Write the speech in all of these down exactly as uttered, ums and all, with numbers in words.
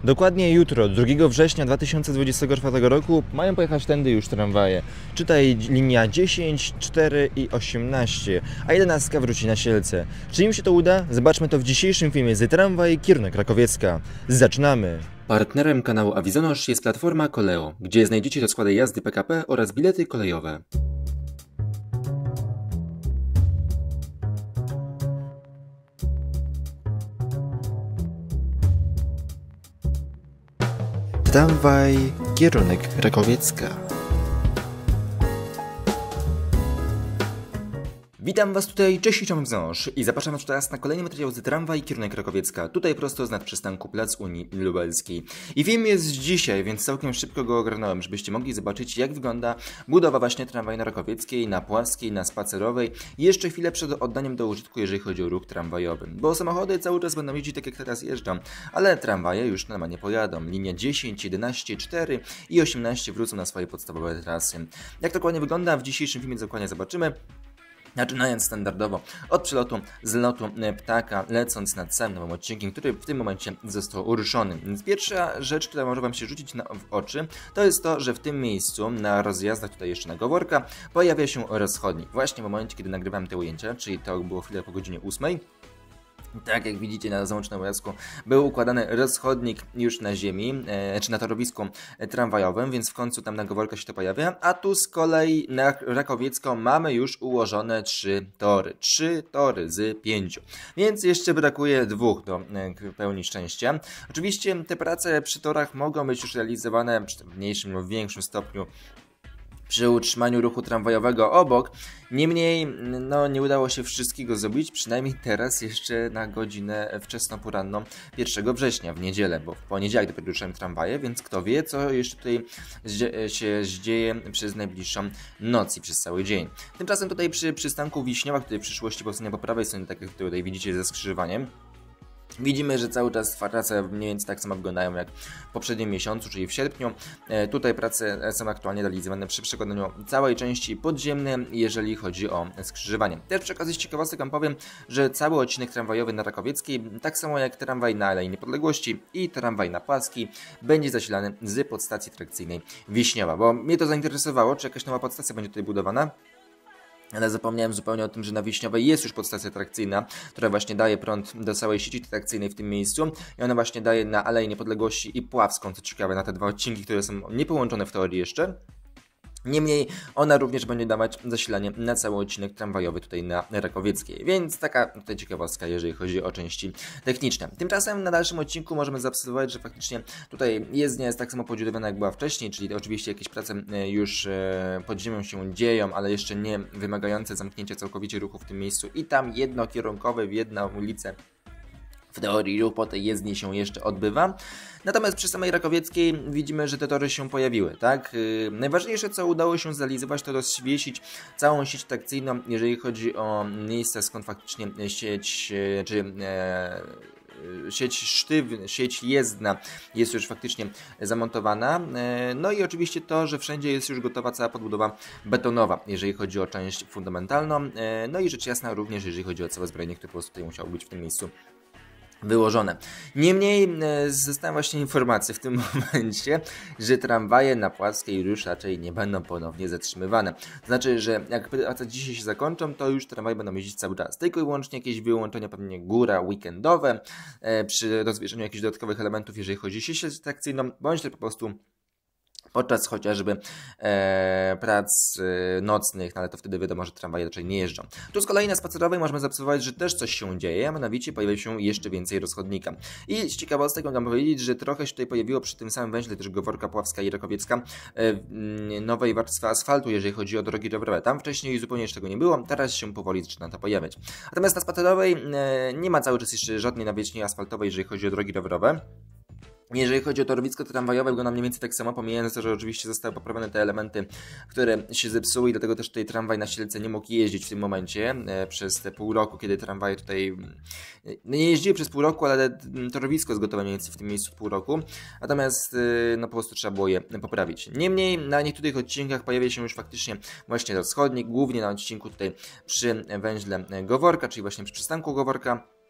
Dokładnie jutro, drugiego września dwa tysiące dwudziestego czwartego roku, mają pojechać tędy już tramwaje. Czytaj linia dziesięć, cztery i osiemnaście, a jedenastka wróci na Sielce. Czy im się to uda? Zobaczmy to w dzisiejszym filmie z Tramwaj Kierunek Rakowiecka. Zaczynamy! Partnerem kanału Avizonosz jest platforma Koleo, gdzie znajdziecie rozkłady jazdy P K P oraz bilety kolejowe. Tramwaj Kierunek Rakowiecka. Witam Was tutaj, cześć, Tomek Znosz i zapraszam Was teraz na kolejny materiał z Tramwaj Kierunek Rakowiecka, tutaj prosto z nadprzystanku Plac Unii Lubelskiej. I film jest dzisiaj, więc całkiem szybko go ogarnąłem, żebyście mogli zobaczyć, jak wygląda budowa właśnie tramwaju na Rakowieckiej, na Płaskiej, na Spacerowej i jeszcze chwilę przed oddaniem do użytku, jeżeli chodzi o ruch tramwajowy. Bo samochody cały czas będą jeździć tak jak teraz jeżdżą, ale tramwaje już normalnie pojadą. Linia dziesięć, jedenaście, cztery i osiemnaście wrócą na swoje podstawowe trasy. Jak dokładnie wygląda, w dzisiejszym filmie dokładnie zobaczymy. Zaczynając standardowo od przelotu z lotu ptaka, lecąc nad całym nowym odcinkiem, który w tym momencie został uruszony. Więc pierwsza rzecz, która może Wam się rzucić na, w oczy, to jest to, że w tym miejscu, na rozjazdach tutaj jeszcze na Goworka, pojawia się rozchodnik. Właśnie w momencie, kiedy nagrywałem te ujęcia, czyli to było chwilę po godzinie ósmej. Tak jak widzicie na załącznym obrazku, był układany rozchodnik już na ziemi, e, czy na torowisku tramwajowym, więc w końcu tam na Goworka się to pojawia, a tu z kolei na Rakowiecką mamy już ułożone trzy tory, trzy tory z pięciu, więc jeszcze brakuje dwóch do e, pełni szczęścia. Oczywiście te prace przy torach mogą być już realizowane w mniejszym lub większym stopniu przy utrzymaniu ruchu tramwajowego obok. Niemniej, no nie udało się wszystkiego zrobić, przynajmniej teraz jeszcze na godzinę wczesnoporanną pierwszego września, w niedzielę, bo w poniedziałek dopiero ruszyłem tramwaje, więc kto wie, co jeszcze tutaj się dzieje przez najbliższą noc i przez cały dzień. Tymczasem tutaj przy przystanku Wiśniowa, który w przyszłości powstanie po prawej stronie, tak jak tutaj widzicie ze skrzyżowaniem, widzimy, że cały czas prace mniej więcej tak samo wyglądają jak w poprzednim miesiącu, czyli w sierpniu. E, tutaj prace są aktualnie realizowane przy przekładaniu całej części podziemnej, jeżeli chodzi o skrzyżowanie. Też przy okazji z ciekawostek wam powiem, że cały odcinek tramwajowy na Rakowieckiej, tak samo jak tramwaj na Alei Niepodległości i tramwaj na Płaskiej, będzie zasilany z podstacji trakcyjnej Wiśniowa, bo mnie to zainteresowało, czy jakaś nowa podstacja będzie tutaj budowana. Ale zapomniałem zupełnie o tym, że na Wiśniowej jest już podstacja trakcyjna, która właśnie daje prąd do całej sieci trakcyjnej w tym miejscu. I ona właśnie daje na Alei Niepodległości i Puławską, co ciekawe, na te dwa odcinki, które są niepołączone w teorii jeszcze. Niemniej ona również będzie dawać zasilanie na cały odcinek tramwajowy tutaj na Rakowieckiej, więc taka tutaj ciekawostka, jeżeli chodzi o części techniczne. Tymczasem na dalszym odcinku możemy zaobserwować, że faktycznie tutaj jezdnia jest tak samo podziurowana jak była wcześniej, czyli oczywiście jakieś prace już pod ziemią się dzieją, ale jeszcze nie wymagające zamknięcia całkowicie ruchu w tym miejscu i tam jednokierunkowe w jedną ulicę. W teorii ruch po tej jezdni się jeszcze odbywa. Natomiast przy samej Rakowieckiej widzimy, że te tory się pojawiły, tak? Yy, najważniejsze, co udało się zrealizować, to rozświecić całą sieć trakcyjną, jeżeli chodzi o miejsca, skąd faktycznie sieć, yy, czy yy, sieć sztywna, sieć jezdna jest już faktycznie zamontowana. Yy, no i oczywiście to, że wszędzie jest już gotowa cała podbudowa betonowa, jeżeli chodzi o część fundamentalną. Yy, no i rzecz jasna również, jeżeli chodzi o całe zbrojenie, które po prostu tutaj musiało być w tym miejscu wyłożone. Niemniej e, zostały właśnie informacje w tym momencie, że tramwaje na Płaskiej już raczej nie będą ponownie zatrzymywane. To znaczy, że jak prace dzisiaj się zakończą, to już tramwaje będą jeździć cały czas. Tylko i wyłącznie jakieś wyłączenia, pewnie góra weekendowe, e, przy rozwieszeniu jakichś dodatkowych elementów, jeżeli chodzi o sieć trakcyjną, bądź też po prostu podczas chociażby e, prac e, nocnych, no ale to wtedy wiadomo, że tramwaje raczej nie jeżdżą. Tu z kolei na Spacerowej możemy zaobserwować, że też coś się dzieje, a mianowicie pojawia się jeszcze więcej rozchodnika. I z ciekawostek mogę powiedzieć, że trochę się tutaj pojawiło przy tym samym węźle też Goworka, Puławska i Rakowiecka e, nowej warstwy asfaltu, jeżeli chodzi o drogi rowerowe. Tam wcześniej zupełnie jeszcze tego nie było, teraz się powoli zaczyna to pojawiać. Natomiast na Spacerowej e, nie ma cały czas jeszcze żadnej nawierzchni asfaltowej, jeżeli chodzi o drogi rowerowe. Jeżeli chodzi o torowisko tramwajowe, wygląda mniej więcej tak samo, pomijając to, że oczywiście zostały poprawione te elementy, które się zepsuły i dlatego też tutaj tramwaj na Sielce nie mógł jeździć w tym momencie e, przez te pół roku, kiedy tramwaje tutaj e, nie jeździły przez pół roku, ale torowisko jest gotowe mniej więcej w tym miejscu pół roku, natomiast e, no po prostu trzeba było je poprawić. Niemniej na niektórych odcinkach pojawia się już faktycznie właśnie rozchodnik, głównie na odcinku tutaj przy węźle Goworka, czyli właśnie przy przystanku Goworka.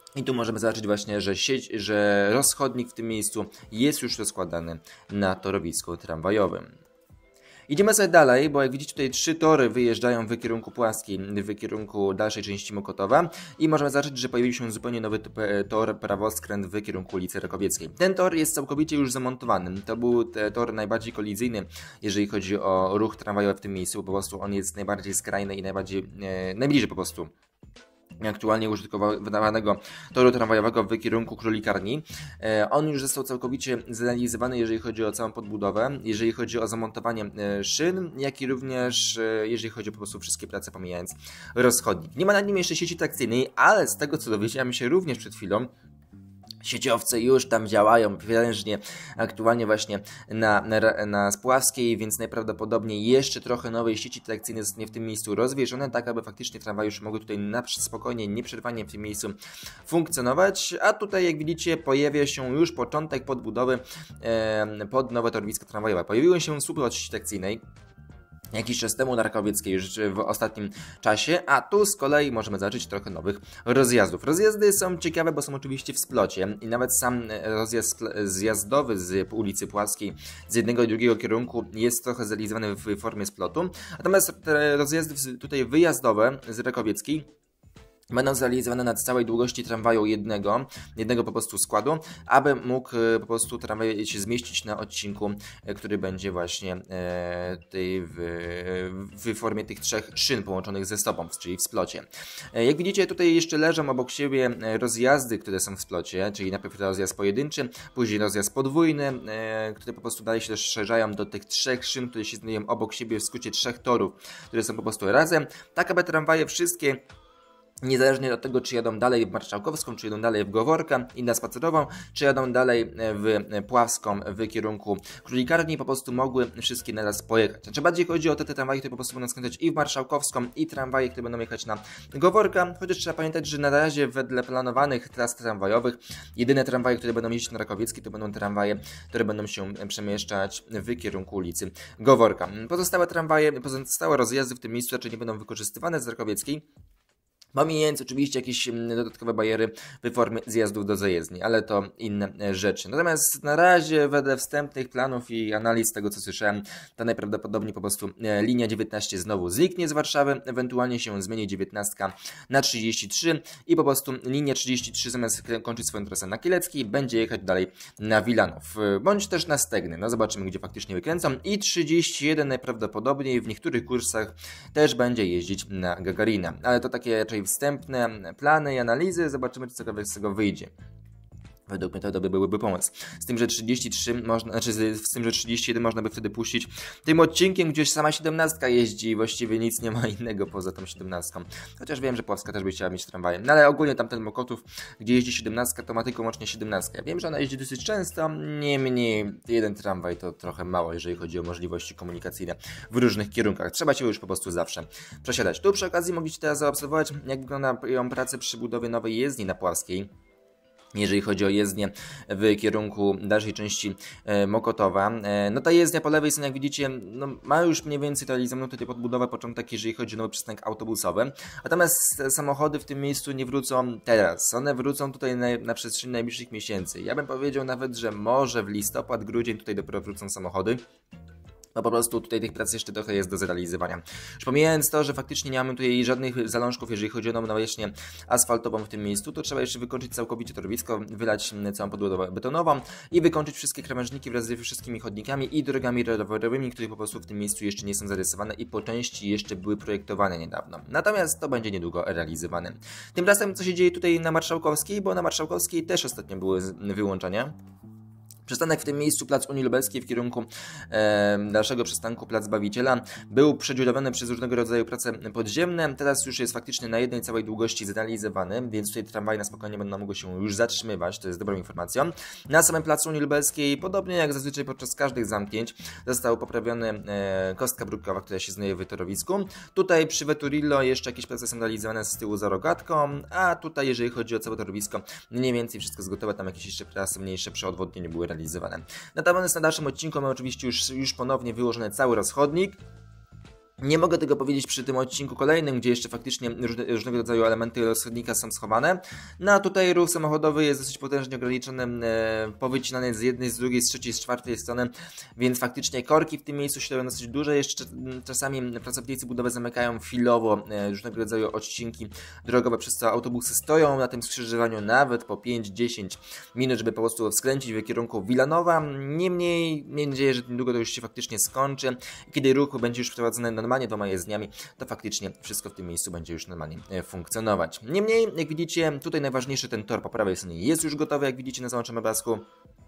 I tu możemy zobaczyć właśnie, że sieć, że rozchodnik w tym miejscu jest już rozkładany na torowisku tramwajowym. Idziemy sobie dalej, bo jak widzicie tutaj trzy tory wyjeżdżają w kierunku płaskim, w kierunku dalszej części Mokotowa i możemy zobaczyć, że pojawił się zupełnie nowy tor prawoskręt w kierunku ulicy Rakowieckiej. Ten tor jest całkowicie już zamontowany. To był tor najbardziej kolizyjny, jeżeli chodzi o ruch tramwajowy w tym miejscu, po prostu on jest najbardziej skrajny i najbardziej, e, najbliżej po prostu aktualnie użytkowanego toru tramwajowego w kierunku Królikarni. E, on już został całkowicie zrealizowany, jeżeli chodzi o całą podbudowę, jeżeli chodzi o zamontowanie e, szyn, jak i również e, jeżeli chodzi o po prostu wszystkie prace pomijając rozchodnik. Nie ma na nim jeszcze sieci trakcyjnej, ale z tego co dowiedziałem się również przed chwilą, sieciowce już tam działają prężnie aktualnie właśnie na, na, na Spławskiej, więc najprawdopodobniej jeszcze trochę nowej sieci trakcyjnej zostanie w tym miejscu rozwieszone, tak aby faktycznie tramwaje już mogły tutaj na spokojnie, nieprzerwanie w tym miejscu funkcjonować, a tutaj jak widzicie pojawia się już początek podbudowy e, pod nowe torowisko tramwajowe. Pojawiły się słupy od sieci trakcyjnej jakiś czas temu na Rakowieckiej już w ostatnim czasie, a tu z kolei możemy zobaczyć trochę nowych rozjazdów. Rozjazdy są ciekawe, bo są oczywiście w splocie i nawet sam rozjazd zjazdowy z ulicy Płaskiej z jednego i drugiego kierunku jest trochę zrealizowany w formie splotu, natomiast te rozjazdy tutaj wyjazdowe z Rakowieckiej będą zrealizowane na całej długości tramwaju jednego, jednego po prostu składu, aby mógł po prostu tramwaj się zmieścić na odcinku, który będzie właśnie e, tej w, w formie tych trzech szyn połączonych ze stopą, czyli w splocie. E, jak widzicie, tutaj jeszcze leżą obok siebie rozjazdy, które są w splocie, czyli najpierw rozjazd pojedynczy, później rozjazd podwójny, e, które po prostu dalej się rozszerzają do tych trzech szyn, które się znajdują obok siebie w skrócie trzech torów, które są po prostu razem, tak aby tramwaje wszystkie, niezależnie od tego, czy jadą dalej w Marszałkowską, czy jadą dalej w Goworkę i na Spacerową, czy jadą dalej w Pławską w kierunku Królikarni, po prostu mogły wszystkie naraz pojechać. Znaczy bardziej chodzi o te, te tramwaje, które po prostu będą skręcać i w Marszałkowską, i tramwaje, które będą jechać na Goworkę, chociaż trzeba pamiętać, że na razie wedle planowanych tras tramwajowych jedyne tramwaje, które będą jeździć na Rakowieckiej, to będą tramwaje, które będą się przemieszczać w kierunku ulicy Goworka. Pozostałe tramwaje, pozostałe rozjazdy w tym miejscu raczej nie będą wykorzystywane z Rakowieckiej, pomijając oczywiście jakieś dodatkowe bariery w formie zjazdów do zajezdni, ale to inne rzeczy. Natomiast na razie wedle wstępnych planów i analiz tego co słyszałem, to najprawdopodobniej po prostu linia dziewiętnaście znowu zniknie z Warszawy, ewentualnie się zmieni dziewiętnaście na trzydzieści trzy i po prostu linia trzydzieści trzy zamiast kończyć swoją trasę na Kieleckiej będzie jechać dalej na Wilanów, bądź też na Stegny. No zobaczymy gdzie faktycznie wykręcą i trzydzieści jeden najprawdopodobniej w niektórych kursach też będzie jeździć na Gagarina, ale to takie raczej wstępne plany i analizy, zobaczymy czy cokolwiek z tego wyjdzie. Według mnie to dobry byłby pomysł. Z tym, że trzydzieści trzy można, znaczy z, z tym, że trzydzieści jeden można by wtedy puścić tym odcinkiem, gdzieś sama siedemnastka jeździ i właściwie nic nie ma innego poza tą siedemnastką. Chociaż wiem, że Pławska też by chciała mieć tramwajem. No ale ogólnie tamten Mokotów, gdzie jeździ siedemnastka, to ma tylko łącznie siedemnastka. Ja wiem, że ona jeździ dosyć często, niemniej jeden tramwaj to trochę mało, jeżeli chodzi o możliwości komunikacyjne w różnych kierunkach. Trzeba się już po prostu zawsze przesiadać. Tu przy okazji mogliście teraz zaobserwować, jak wyglądają prace przy budowie nowej jezdni na Pławskiej. Jeżeli chodzi o jezdnię w kierunku dalszej części e, Mokotowa. E, no ta jezdnia po lewej stronie, jak widzicie, no, ma już mniej więcej realizowaną tutaj podbudowę, początek, jeżeli chodzi o nowy przystanek autobusowy. Natomiast samochody w tym miejscu nie wrócą teraz. One wrócą tutaj na, na przestrzeni najbliższych miesięcy. Ja bym powiedział nawet, że może w listopad, grudzień tutaj dopiero wrócą samochody. No po prostu tutaj tych prac jeszcze trochę jest do zrealizowania. Już pomijając to, że faktycznie nie mamy tutaj żadnych zalążków, jeżeli chodzi o nową nawierzchnię asfaltową w tym miejscu, to trzeba jeszcze wykończyć całkowicie torowisko, wylać całą podbudowę betonową i wykończyć wszystkie krawężniki wraz ze wszystkimi chodnikami i drogami rowerowymi, które po prostu w tym miejscu jeszcze nie są zarysowane i po części jeszcze były projektowane niedawno. Natomiast to będzie niedługo realizowane. Tymczasem co się dzieje tutaj na Marszałkowskiej, bo na Marszałkowskiej też ostatnio były wyłączenia. Przystanek w tym miejscu plac Unii Lubelskiej w kierunku e, dalszego przystanku plac Bawiciela był przedziurowany przez różnego rodzaju prace podziemne. Teraz już jest faktycznie na jednej całej długości zrealizowany, więc tutaj tramwaje na spokojnie będą mogły się już zatrzymywać, to jest dobrą informacją. Na samym placu Unii Lubelskiej, podobnie jak zazwyczaj podczas każdych zamknięć, został poprawiony e, kostka brukkowa, która się znajduje w torowisku. Tutaj przy Veturillo jeszcze jakieś prace są realizowane z tyłu za rogatką, a tutaj jeżeli chodzi o całe torowisko, mniej więcej wszystko jest gotowe, tam jakieś jeszcze prace mniejsze przy odwodnieniu były realizowane. Natomiast na dalszym odcinku mamy oczywiście już, już ponownie wyłożony cały rozchodnik. Nie mogę tego powiedzieć przy tym odcinku kolejnym, gdzie jeszcze faktycznie różne, różnego rodzaju elementy rozchodnika są schowane. No a tutaj ruch samochodowy jest dosyć potężnie ograniczony, e, powycinany z jednej, z drugiej, z trzeciej, z czwartej strony, więc faktycznie korki w tym miejscu się robią dosyć duże. Jeszcze czasami pracownicy budowy zamykają chwilowo e, różnego rodzaju odcinki drogowe, przez co autobusy stoją na tym skrzyżowaniu nawet po pięć do dziesięciu minut, żeby po prostu skręcić w kierunku Wilanowa. Niemniej, miejmy nadzieję, że niedługo to już się faktycznie skończy. Kiedy ruch będzie już prowadzony normalnie dwoma jezdniami, to faktycznie wszystko w tym miejscu będzie już normalnie funkcjonować. Niemniej, jak widzicie, tutaj najważniejszy ten tor po prawej stronie jest już gotowy, jak widzicie na załączonym obrazku.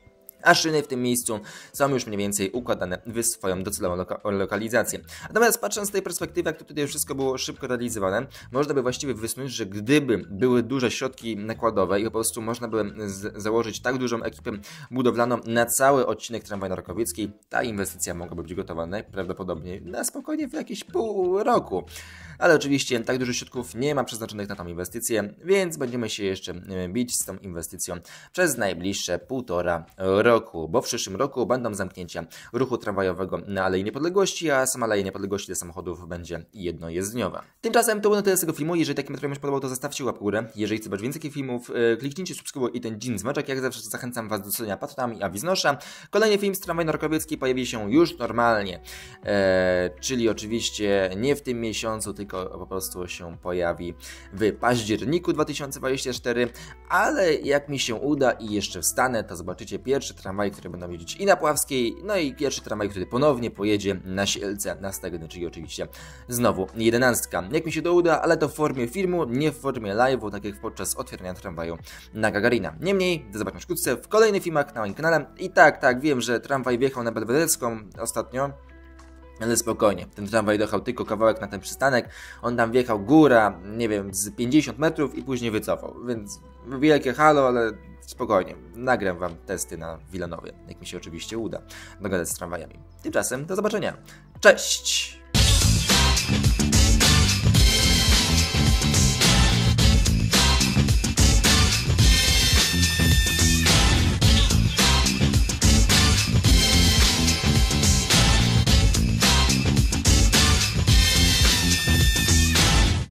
A szyny w tym miejscu są już mniej więcej układane w swoją docelową loka lokalizację. Natomiast patrząc z tej perspektywy, jak to tutaj wszystko było szybko realizowane, można by właściwie wysnuć, że gdyby były duże środki nakładowe i po prostu można by założyć tak dużą ekipę budowlaną na cały odcinek tramwaju na Rakowieckiej, ta inwestycja mogłaby być gotowa najprawdopodobniej na spokojnie w jakieś pół roku. Ale oczywiście tak dużo środków nie ma przeznaczonych na tą inwestycję, więc będziemy się jeszcze bić z tą inwestycją przez najbliższe półtora roku, bo w przyszłym roku będą zamknięcia ruchu tramwajowego na Alei Niepodległości, a sama Aleja Niepodległości dla samochodów będzie jednojezdniowa. Tymczasem to było na tyle z tego filmu. Jeżeli taki materiał Wam się podobał, to zostawcie łapkę w górę. Jeżeli chcecie zobaczyć więcej takich filmów, kliknijcie subskrybuj i ten dźwięk dzwoneczek. Jak zawsze zachęcam Was do doceniania patronami Awiznosza. Kolejny film z tramwaju na Rakowieckiej pojawi się już normalnie, eee, czyli oczywiście nie w tym miesiącu, tylko po prostu się pojawi w październiku dwa tysiące dwudziestym czwartym, ale jak mi się uda i jeszcze wstanę, to zobaczycie pierwszy tramwaj, który będą jeździć i na Puławskiej, no i pierwszy tramwaj, który ponownie pojedzie na Sielce, na Stegny, czyli oczywiście znowu jedenastka. Jak mi się to uda, ale to w formie filmu, nie w formie live'u, tak jak podczas otwierania tramwaju na Gagarina. Niemniej, do zobaczenia wkrótce w kolejnych filmach na moim kanale. I tak, tak, wiem, że tramwaj wjechał na Belwederską ostatnio, ale spokojnie, ten tramwaj dojechał tylko kawałek na ten przystanek, on tam wjechał góra, nie wiem, z pięćdziesiąt metrów i później wycofał, więc wielkie halo, ale spokojnie, nagram Wam testy na Wilanowie, jak mi się oczywiście uda dogadać z tramwajami. Tymczasem do zobaczenia, cześć!